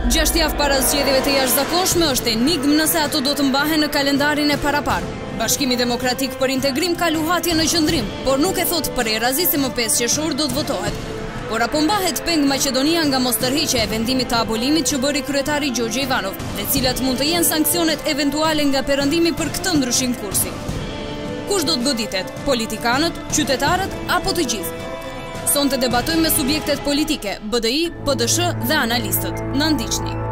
6 javë para zgjedhjeve të jashtëzakonshme është enigmë nëse ato do të mbahen në kalendarin e parapar. Bashkimi Demokratik për Integrim ka luhatje në qëndrim, por nuk e thot për erazi se më 5 qershor do të votohet. Por apo mbahet peng Maqedonia nga mos tërhiqja e vendimit të abolimit që bëri kryetari Gjorgje Ivanov, dhe cilat mund të jenë sanksionet eventuale nga perëndimi për këtë ndryshim kursi. Kush do të goditet? Politikanët, qytetarët apo të gjithë? Sonte debatojmë me subjektet politike, BDI, PDSH dhe analistët. Na ndiqni.